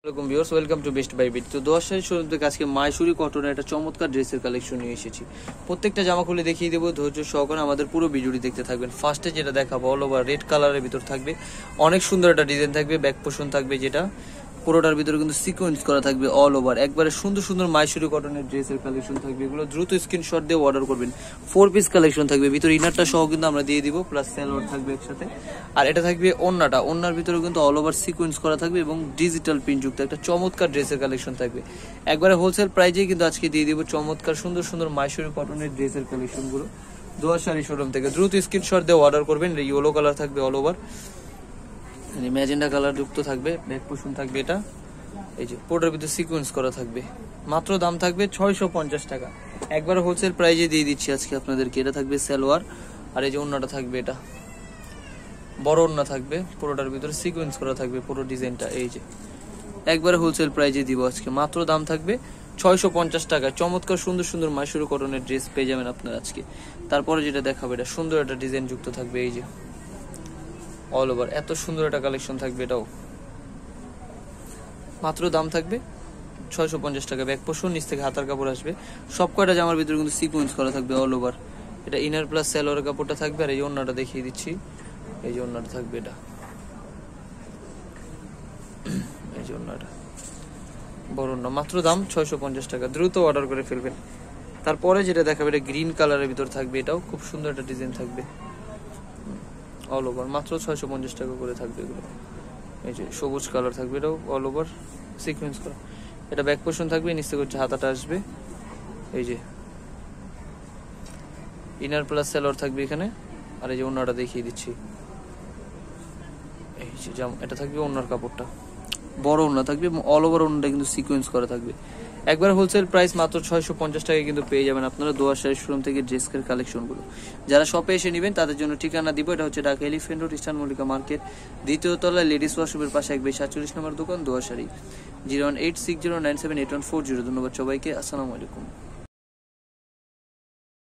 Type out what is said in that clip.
Viewers welcome to best buy bit. তো দোয়াশাড়ি showroom থেকে আজকে মাইসুরি কটনের একটা চমৎকার ড্রেসের কালেকশন নিয়ে এসেছি। প্রত্যেকটা জামা খুলে দেখিয়ে দেবো, ধৈর্য সহকারে আমাদের পুরো ভিডিওটি দেখতে থাকবেন। ফার্স্টে যেটা দেখাবো অল ওভার রেড কালারের ভিতর থাকবে, অনেক সুন্দর একটা ডিজাইন থাকবে, ব্যাক পোর্শন থাকবে, যেটা পুরোটার ভিতরে কিন্তু সিকোয়েন্স করা থাকবে অল ওভার। একবারে সুন্দর সুন্দর মাইসুরি কটনের ড্রেসের কালেকশন থাকবে, এগুলো দ্রুত স্ক্রিনশট দিয়ে অর্ডার করবেন। 4 পিস কালেকশন থাকবে, ভিতরে ইনারটা সহ কিন্তু আমরা দিয়ে দিব, প্লাস সালোয়ার থাকবে একসাথে। আর এটা থাকবে ওন্নাটা, ওন্নার ভিতরে কিন্তু অল ওভার সিকোয়েন্স করা থাকবে এবং ডিজিটাল প্রিন্ট যুক্ত একটা চমৎকার ড্রেসের কালেকশন থাকবে। একবারে হোলসেল প্রাইজেই কিন্তু আজকে দিয়ে দিব চমৎকার সুন্দর সুন্দর মাইসুরি কটনের ড্রেসের কালেকশনগুলো দোয়াশাড়ি শোরুম থেকে। দ্রুত স্ক্রিনশট দিয়ে অর্ডার করবেন। ইয়েলো কালার থাকবে অল ওভার, ম্যাজেন্ডা কালার যুক্ত থাকবে, ব্যাক পোর্শন থাকবে, এটা এই যে পুরোটার ভিতরে সিকোয়েন্স করা থাকবে। মাত্র দাম থাকবে 650 টাকা। একবার হোলসেল প্রাইজে দিয়ে দিচ্ছি আজকে আপনাদেরকে। এটা থাকবে সালোয়ার, আর এই যে ওন্নাটা থাকবে, এটা বড় ওন্না থাকবে, পুরোটার ভিতরে সিকোয়েন্স করা থাকবে পুরো ডিজাইনটা। এই যে একবারে হোলসেল প্রাইজে দিব আজকে, মাত্র দাম থাকবে 650 টাকা। চমৎকার সুন্দর সুন্দর মাইসুরি কটনের ড্রেস পেয়ে যাবেন আপনারা আজকে। তারপরে যেটা দেখাবে, এটা সুন্দর একটা ডিজাইন যুক্ত থাকবে, এই যে অল ওভার এত সুন্দর একটা কালেকশন থাকবে। এটাও মাত্র দাম থাকবে 650 টাকা। ব্যাক পোর্শন নিচ থেকে হাতার কাপড় আসবে, সব কয়টা জামার ভিতরে কিন্তু সিকোয়েন্স করা থাকবে অল ওভার। এটা ইনার প্লাস সালোয়ার কাপড়টা থাকবে, আর এই ওন্নাটা দেখিয়ে দিচ্ছি, এই যে ওন্নাটা থাকবে, এটা এই যে ওন্নাটা বড় ওন্না। মাত্র দাম 650 টাকা, দ্রুত অর্ডার করে ফেলবেন। তারপরে যেটা দেখাবে, এটা গ্রিন কালারের ভিতর থাকবে, এটাও খুব সুন্দর একটা ডিজাইন থাকবে অল ওভার। মাত্র 650 টাকা করে থাকবে এগুলো। এই যে সবুজ কালার থাকবে, এটাও অল ওভার সিকোয়েন্স করা। এটা ব্যাক পোর্শন থাকবে, নিচ থেকে হচ্ছে হাতাটা আসবে, এই যে ইনার প্লাস সালোয়ার থাকবে এখানে। আর এই যে ওন্নাটা দেখিয়ে দিচ্ছি, এই যে এটা থাকবে ওন্নার কাপড়টা, বড় ওন্না থাকবে এবং অল ওভার ওন্নাটা কিন্তু সিকোয়েন্স করা থাকবে। একবার হোলসেল প্রাইস মাত্র 650 টাকায় কিন্তু পেয়ে যাবেন আপনারা দোয়াশাড়ি শোরুম থেকে ড্রেসের কালেকশনগুলো। যারা শপে এসে নেবেন তাদের জন্য ঠিকানা দিব, এটা হচ্ছে Dhaka elephant road, eastern Mallika market, দ্বিতীয় তলায় লেডিস ওয়াশরুমের পাশে 147 নম্বর দোকান দোয়াশাড়ি। 01860978140। ধন্যবাদ সবাইকে, আসসালামু আলাইকুম।